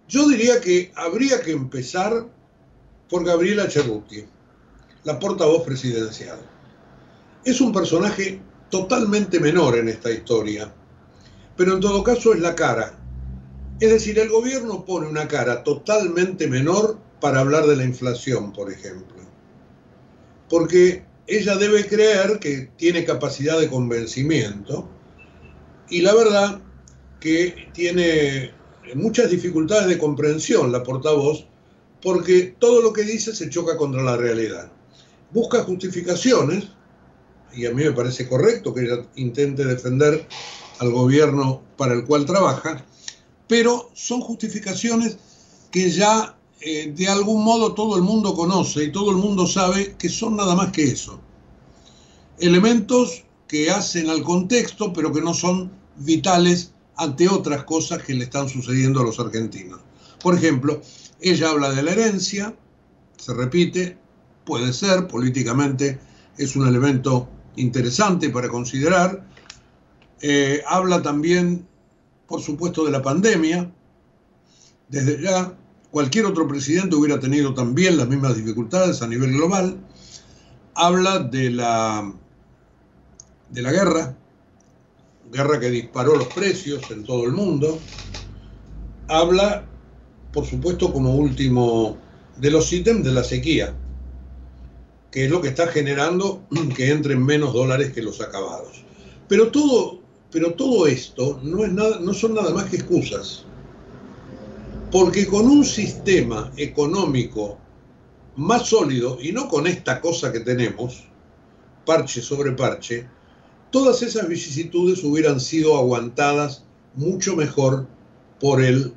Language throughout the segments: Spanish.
Yo diría que habría que empezar por Gabriela Cerruti, la portavoz presidencial. Es un personaje totalmente menor en esta historia, pero en todo caso es la cara. Es decir, el gobierno pone una cara totalmente menor para hablar de la inflación, por ejemplo. Porque ella debe creer que tiene capacidad de convencimiento y la verdad que tiene muchas dificultades de comprensión la portavoz porque todo lo que dice se choca contra la realidad. Busca justificaciones, y a mí me parece correcto que ella intente defender al gobierno para el cual trabaja, pero son justificaciones que ya de algún modo todo el mundo conoce y todo el mundo sabe que son nada más que eso. Elementos que hacen al contexto, pero que no son vitales ante otras cosas que le están sucediendo a los argentinos. Por ejemplo, ella habla de la herencia, se repite, puede ser, políticamente es un elemento interesante para considerar. Habla también, por supuesto, de la pandemia. Desde ya, cualquier otro presidente hubiera tenido también las mismas dificultades a nivel global. Habla de la guerra que disparó los precios en todo el mundo. Habla, por supuesto, como último de los ítems, de la sequía, que es lo que está generando que entren menos dólares que los acabados. Pero todo esto no son nada más que excusas. Porque con un sistema económico más sólido, y no con esta cosa que tenemos, parche sobre parche, todas esas vicisitudes hubieran sido aguantadas mucho mejor por la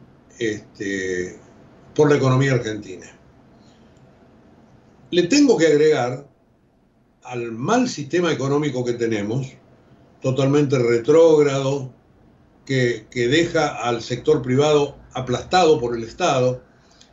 economía argentina. Le tengo que agregar al mal sistema económico que tenemos, totalmente retrógrado, que deja al sector privado aplastado por el Estado,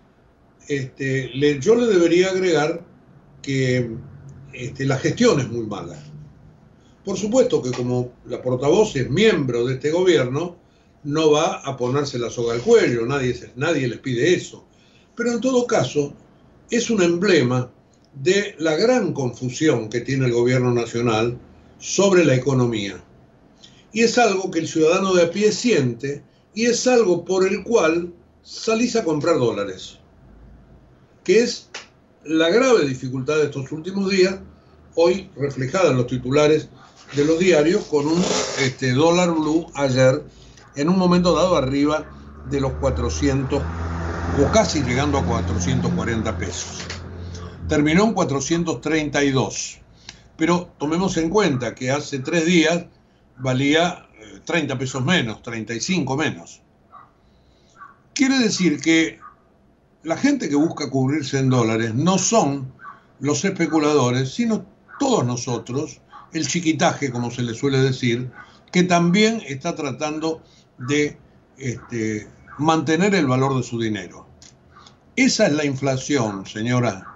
yo le debería agregar que la gestión es muy mala. Por supuesto que como la portavoz es miembro de este gobierno, no va a ponerse la soga al cuello, nadie les pide eso. Pero en todo caso, es un emblema de la gran confusión que tiene el gobierno nacional sobre la economía. Y es algo que el ciudadano de a pie siente y es algo por el cual salís a comprar dólares, que es la grave dificultad de estos últimos días, hoy reflejada en los titulares de los diarios, con un dólar blue ayer en un momento dado arriba de los 400 o casi llegando a 440 pesos. Terminó en 432, pero tomemos en cuenta que hace 3 días valía 30 pesos menos, 35 menos. Quiere decir que la gente que busca cubrirse en dólares no son los especuladores, sino todos nosotros, el chiquitaje, como se le suele decir, que también está tratando de mantener el valor de su dinero. Esa es la inflación, señora.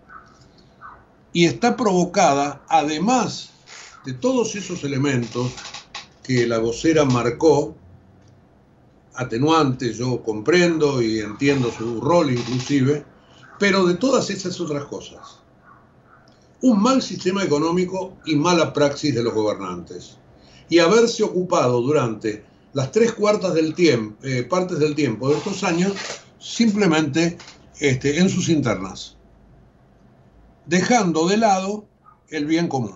Y está provocada, además de todos esos elementos que la vocera marcó, atenuantes, yo comprendo y entiendo su rol inclusive, pero de todas esas otras cosas. Un mal sistema económico y mala praxis de los gobernantes. Y haberse ocupado durante las 3/4 partes del tiempo de estos años simplemente en sus internas, dejando de lado el bien común.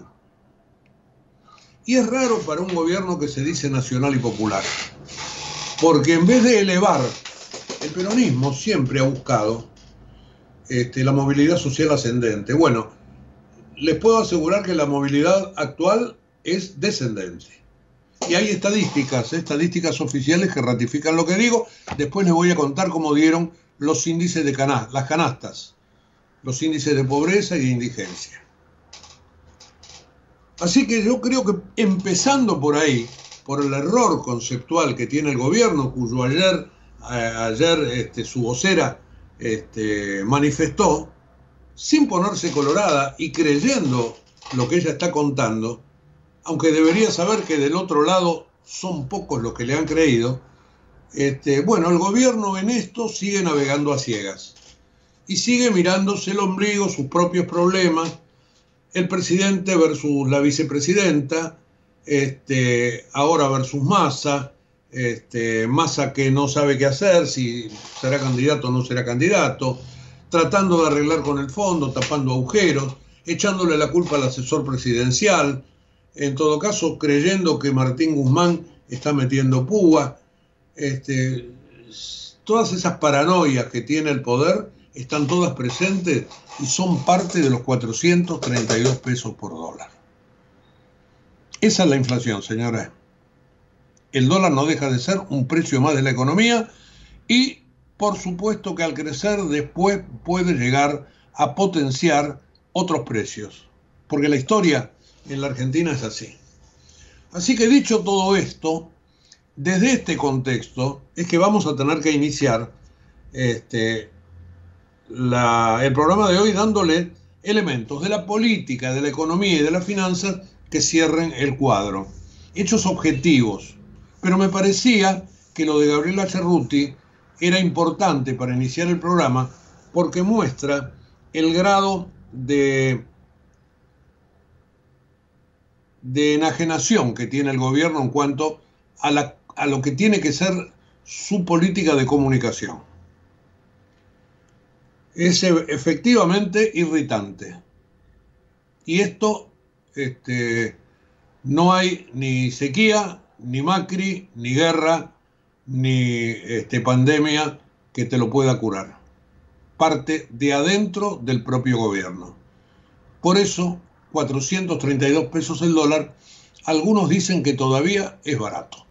Y es raro para un gobierno que se dice nacional y popular, porque en vez de elevar, el peronismo siempre ha buscado la movilidad social ascendente. Bueno, les puedo asegurar que la movilidad actual es descendente. Y hay estadísticas oficiales que ratifican lo que digo. Después les voy a contar cómo dieron los índices de las canastas, los índices de pobreza y de indigencia. Así que yo creo que empezando por ahí, por el error conceptual que tiene el gobierno, cuyo ayer su vocera manifestó, sin ponerse colorada y creyendo lo que ella está contando, aunque debería saber que del otro lado son pocos los que le han creído, Bueno, el gobierno en esto sigue navegando a ciegas y sigue mirándose el ombligo, sus propios problemas, el presidente versus la vicepresidenta, ahora versus Massa, Massa que no sabe qué hacer, si será candidato o no será candidato, tratando de arreglar con el fondo, tapando agujeros, echándole la culpa al asesor presidencial, en todo caso creyendo que Martín Guzmán está metiendo púa. Todas esas paranoias que tiene el poder están todas presentes y son parte de los 432 pesos por dólar. Esa es la inflación, señora. El dólar no deja de ser un precio más de la economía y, por supuesto, que al crecer después puede llegar a potenciar otros precios, porque la historia en la Argentina es así. Así que dicho todo esto, desde este contexto es que vamos a tener que iniciar el programa de hoy dándole elementos de la política, de la economía y de las finanzas que cierren el cuadro. Hechos objetivos. Pero me parecía que lo de Gabriela Cerruti era importante para iniciar el programa porque muestra el grado de enajenación que tiene el gobierno en cuanto a lo que tiene que ser su política de comunicación. Es efectivamente irritante. Y esto, no hay ni sequía, ni Macri, ni guerra, ni pandemia que te lo pueda curar. Parte de adentro del propio gobierno. Por eso, 432 pesos el dólar, algunos dicen que todavía es barato.